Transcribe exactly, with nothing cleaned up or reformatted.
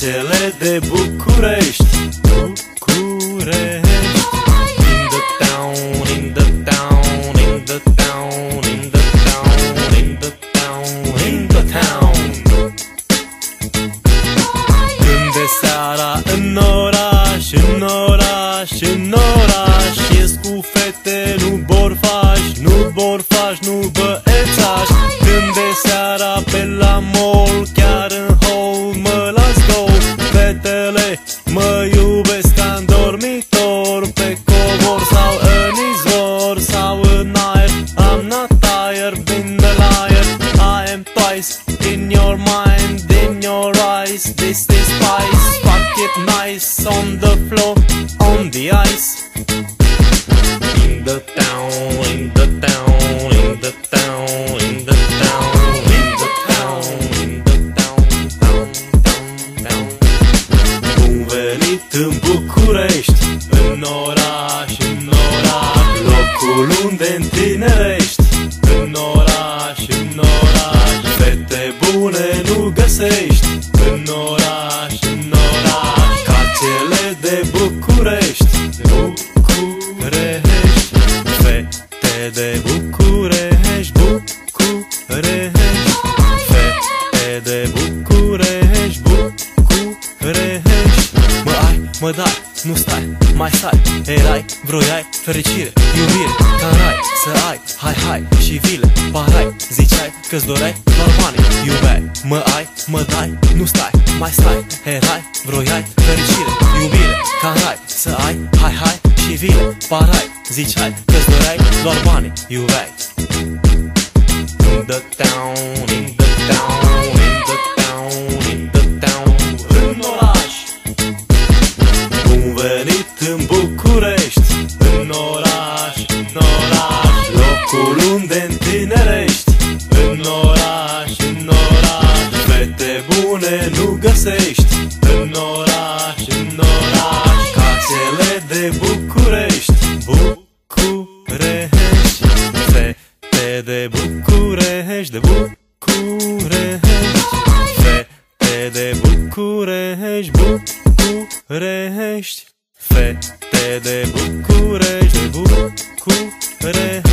cele de București, București. In the town, in the town, in the town, in the town, in the town, in the town. Când de seara în oraș, în oraș, în oraș, ies cu fete, nu borfași, nu borfași, nu băiețași. Când de seara pe la mall, chiar în hall mă las două. Fetele mă iubesc ca în dormitor, pe covor sau în izvor sau în aer. I'm not tired, been the liar, I am twice in your mind, in your eyes. This is spice, fuck it nice, on the floor, on the ice. In the town, in the town, in the town, in the town, in the town, in the town, town, town, town. Bun venit în București, în oraș, în oraș, locul unde întinerești. În oraș, în oraș, fete bune nu găsești. În oraș, în oraș, ca cele de București, București. Fete de București, București. Fete de București, București. Mă ai, mă dai, nu stai, mai stai. Erai, vroiai, fericire, iubire, ca în rai. Să ai, hai, hai, și vile, parai. Ziceai că-ți doreai doar banii, iubeai. Mă ai, mă dai, nu stai, mai stai. Erai, vroiai, fericire, iubire, ca în rai. Să ai, hai, hai, și vile, parai. Ziceai că-ți doreai doar banii, iubeai. In the town, in the town, in the town, in the town, în oraș. Bun venit în București, în oraș, în oraș, locul unde întinerești. În oraș, în oraș, fete bune nu găsești. În oraș, în oraș, ca cele de București, București. Fete de București, de București. Fete de București, București. Fete de București, de București.